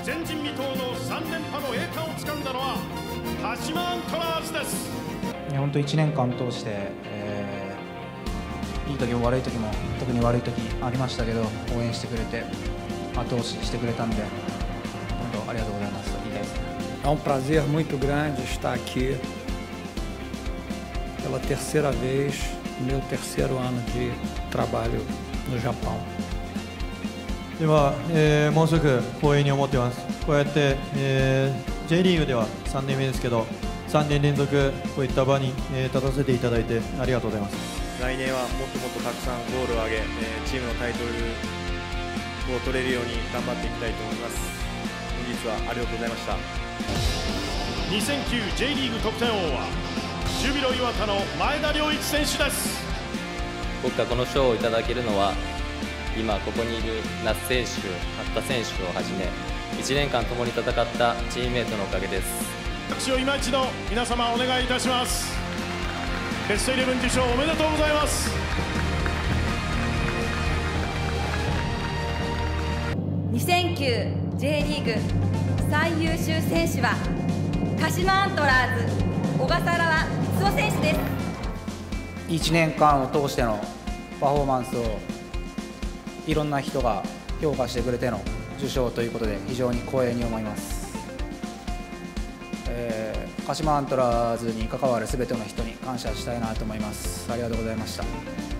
前人未到の3連覇の栄冠をつかんだのは鹿島アントラーズです。 本当1年間通して、いい時も悪い時も、特に悪い時ありましたけど、応援してくれて後押ししてくれたんで、本当ありがとうございます。いいです。 É prazer muito grande estar aqui pela terceira vez, meu terceiro ano de trabalho no Japão. 今、ものすごく光栄に思っています。こうやって、J リーグでは3年目ですけど、3年連続こういった場に、立たせていただいてありがとうございます。 来年はもっともっとたくさんゴールを挙げ、チームのタイトルを取れるように頑張っていきたいと思います。本日はありがとうございました。 2009 J リーグ得点王はジュビロ磐田の前田遼一選手です。 僕がこの賞をいただけるのは、今ここにいる那須選手、八田選手をはじめ1年間共に戦ったチームメートのおかげです。 拍手を今一度皆様お願いいたします。ベストイレブン受賞おめでとうございます。 2009 J リーグ最優秀選手は鹿島アントラーズ小笠原光雄選手です。 1年間を通してのパフォーマンスをいろんな人が評価してくれての受賞ということで非常に光栄に思います。鹿島アントラーズに関わる全ての人に感謝したいなと思います。ありがとうございました。